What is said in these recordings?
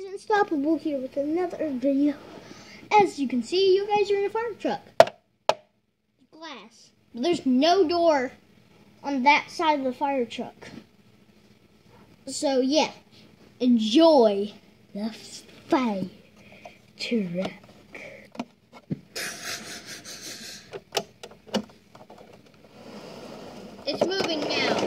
Unstoppable here with another video. As you can see, you guys are in a fire truck. Glass. There's no door on that side of the fire truck. So yeah, enjoy the fire truck. It's moving now.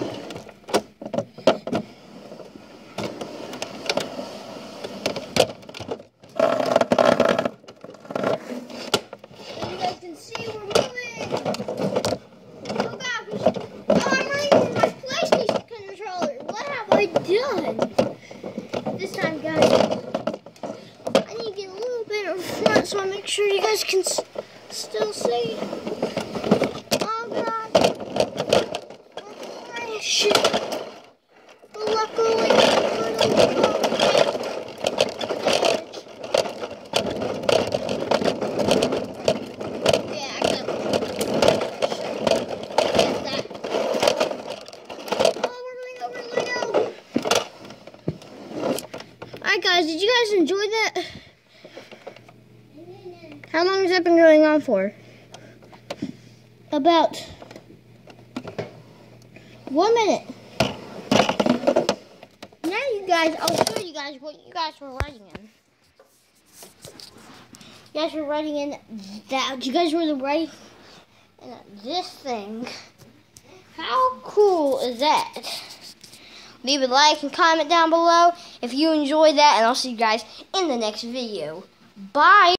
See, we're moving. Oh gosh. Oh, I'm running my PlayStation controller. What have I done? This time, guys, I need to get a little bit in front so I make sure you guys can still see. Oh god. We're crashing. Luckily, Alright guys, did you guys enjoy that? How long has that been going on for? About 1 minute. Now you guys, I'll show you guys what you guys were writing in. You guys were writing in that, you guys were writing in this thing. How cool is that? Leave a like and comment down below if you enjoyed that, and I'll see you guys in the next video. Bye!